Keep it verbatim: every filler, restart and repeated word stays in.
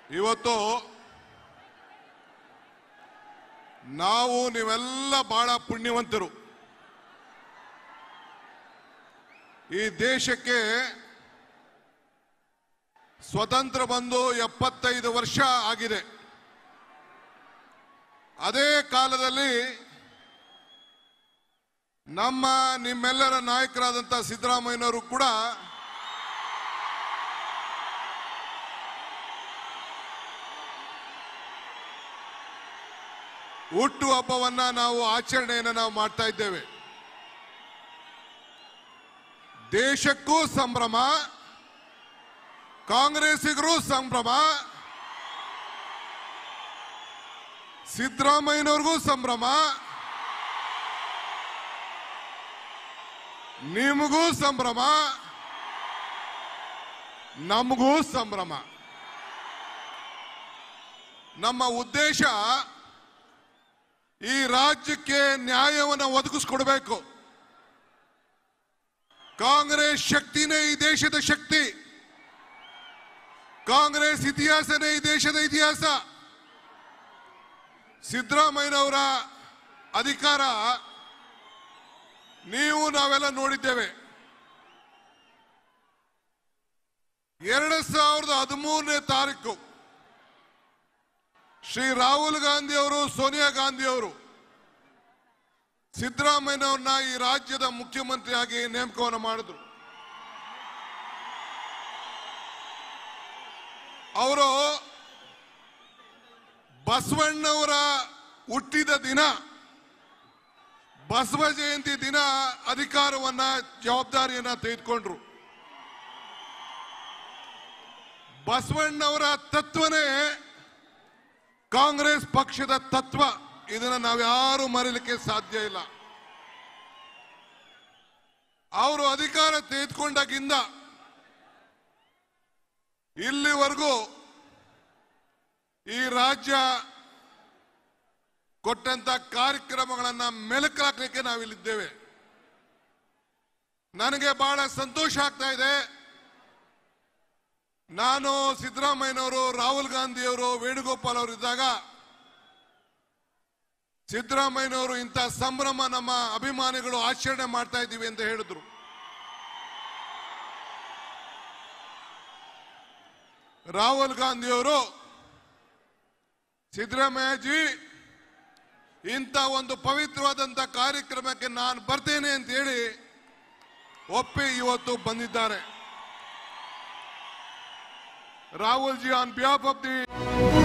ಇವತ್ತು ನಾವು ನೀವೆಲ್ಲ ಬಹಳ ಪುಣ್ಯವಂತರು. ಈ ದೇಶಕ್ಕೆ ಸ್ವತಂತ್ರ ಬಂದು ಎಪ್ಪತ್ತೈದು ವರ್ಷ ಆಗಿದೆ. ಅದೇ ಕಾಲದಲ್ಲಿ ನಮ್ಮ ನಿಮ್ಮೆಲ್ಲರ ನಾಯಕರಾದಂಥ ಸಿದ್ದರಾಮಯ್ಯನವರು ಕೂಡ ಹುಟ್ಟು ಹಬ್ಬವನ್ನ ನಾವು ಆಚರಣೆಯನ್ನು ನಾವು ಮಾಡ್ತಾ ಇದ್ದೇವೆ. ದೇಶಕ್ಕೂ ಸಂಭ್ರಮ, ಕಾಂಗ್ರೆಸ್ಸಿಗರೂ ಸಂಭ್ರಮ, ಸಿದ್ದರಾಮಯ್ಯನವ್ರಿಗೂ ಸಂಭ್ರಮ, ನಿಮಗೂ ಸಂಭ್ರಮ, ನಮಗೂ ಸಂಭ್ರಮ. ನಮ್ಮ ಉದ್ದೇಶ ಈ ರಾಜ್ಯಕ್ಕೆ ನ್ಯಾಯವನ್ನು ಒದಗಿಸಿಕೊಡಬೇಕು. ಕಾಂಗ್ರೆಸ್ ಶಕ್ತಿನೇ ಈ ದೇಶದ ಶಕ್ತಿ, ಕಾಂಗ್ರೆಸ್ ಇತಿಹಾಸನೇ ಈ ದೇಶದ ಇತಿಹಾಸ. ಸಿದ್ದರಾಮಯ್ಯನವರ ಅಧಿಕಾರ ನೀವು ನಾವೆಲ್ಲ ನೋಡಿದ್ದೇವೆ. ಎರಡು ಸಾವಿರದ ಹದಿಮೂರನೇ ತಾರೀಕು ಶ್ರೀ ರಾಹುಲ್ ಗಾಂಧಿ ಅವರು, ಸೋನಿಯಾ ಗಾಂಧಿ ಅವರು ಸಿದ್ದರಾಮಯ್ಯನವ್ರನ್ನ ಈ ರಾಜ್ಯದ ಮುಖ್ಯಮಂತ್ರಿಯಾಗಿ ನೇಮಕವನ್ನು ಮಾಡಿದ್ರು. ಅವರು ಬಸವಣ್ಣವರ ಹುಟ್ಟಿದ ದಿನ, ಬಸವ ಜಯಂತಿ ದಿನ ಅಧಿಕಾರವನ್ನ ಜವಾಬ್ದಾರಿಯನ್ನ ತೆಗೆದುಕೊಂಡ್ರು. ಬಸವಣ್ಣವರ ತತ್ವನೇ ಕಾಂಗ್ರೆಸ್ ಪಕ್ಷದ ತತ್ವ. ಇದನ್ನು ನಾವ್ಯಾರು ಮರೀಲಿಕ್ಕೆ ಸಾಧ್ಯ ಇಲ್ಲ. ಅವರು ಅಧಿಕಾರ ತೆಗೆದುಕೊಂಡಾಗಿಂದ ಇಲ್ಲಿವರೆಗೂ ಈ ರಾಜ್ಯ ಕೊಟ್ಟಂತ ಕಾರ್ಯಕ್ರಮಗಳನ್ನು ಮೆಲುಕಾಕ್ಲಿಕ್ಕೆ ನಾವಿಲ್ಲಿದ್ದೇವೆ. ನನಗೆ ಬಹಳ ಸಂತೋಷ ಆಗ್ತಾ ಇದೆ. ನಾನು, ಸಿದ್ದರಾಮಯ್ಯನವರು, ರಾಹುಲ್ ಗಾಂಧಿಯವರು, ವೇಣುಗೋಪಾಲ್ ಅವರು ಇದ್ದಾಗ ಸಿದ್ದರಾಮಯ್ಯನವರು ಇಂಥ ಸಂಭ್ರಮ ನಮ್ಮ ಅಭಿಮಾನಿಗಳು ಆಚರಣೆ ಮಾಡ್ತಾ ಇದ್ದೀವಿ ಅಂತ ಹೇಳಿದ್ರು. ರಾಹುಲ್ ಗಾಂಧಿಯವರು ಸಿದ್ದರಾಮಯ್ಯಜಿ ಇಂಥ ಒಂದು ಪವಿತ್ರವಾದಂಥ ಕಾರ್ಯಕ್ರಮಕ್ಕೆ ನಾನು ಬರ್ತೇನೆ ಅಂತ ಹೇಳಿ ಒಪ್ಪಿ ಇವತ್ತು ಬಂದಿದ್ದಾರೆ. Rahul ji, on behalf of the